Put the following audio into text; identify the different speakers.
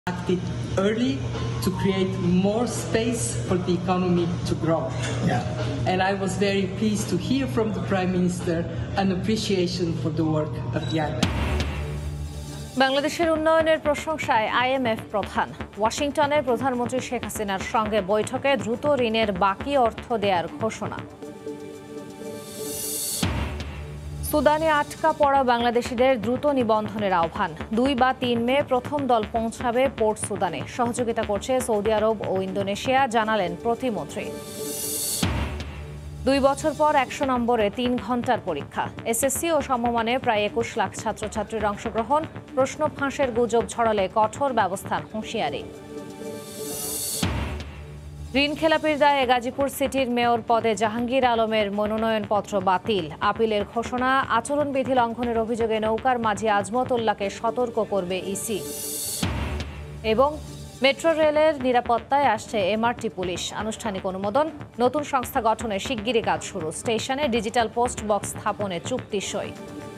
Speaker 1: acted early to create more space for the economy to grow. And I was very pleased to hear from the Prime Minister an appreciation for the work of the IMF.
Speaker 2: বাংলাদেশের উন্নয়নের প্রশংসায় IMF প্রধান। ওয়াশিংটনের প্রধানমন্ত্রী শেখ হাসিনার সঙ্গে বৈঠকে দ্রুত ঋণের বাকি অর্থ দেওয়ার ঘোষণা। সুদানে আটকা পড়া বাংলাদেশিদের দ্রুত নিবন্ধনের আহ্বান। 2 বা 3 মে প্রথম দল পৌঁছাবে পোর্ট সুদানে। সহযোগিতা করছে সৌদি আরব ও ইন্দোনেশিয়া, জানালেন প্রতিমন্ত্রী। 2 বছর পর 100 নম্বরে 3 ঘন্টার পরীক্ষা। এসএসসি ও সমমানে প্রায় 21 লাখ ছাত্রছাত্রীর অংশগ্রহণ। প্রশ্ন ফাঁসের গুজব ছড়ালে কঠোর ব্যবস্থার হুঁশিয়ারি। ঋণ খেলাপির দায়ে গাজীপুর সিটির মেয়র পদে জাহাঙ্গীর আলমের মনোনয়নপত্র বাতিল। আপিলের ঘোষণা। আচরণবিধি লঙ্ঘনের অভিযোগে নৌকার মাঝি আজমত উল্লাহকে সতর্ক করবে ইসি। এবং মেট্রো রেলের নিরাপত্তায় আসছে এমআরটি পুলিশ। আনুষ্ঠানিক অনুমোদন। নতুন সংস্থা গঠনে শিগগিরই কাজ শুরু। স্টেশনে ডিজিটাল পোস্ট বক্স স্থাপনে চুক্তি সই।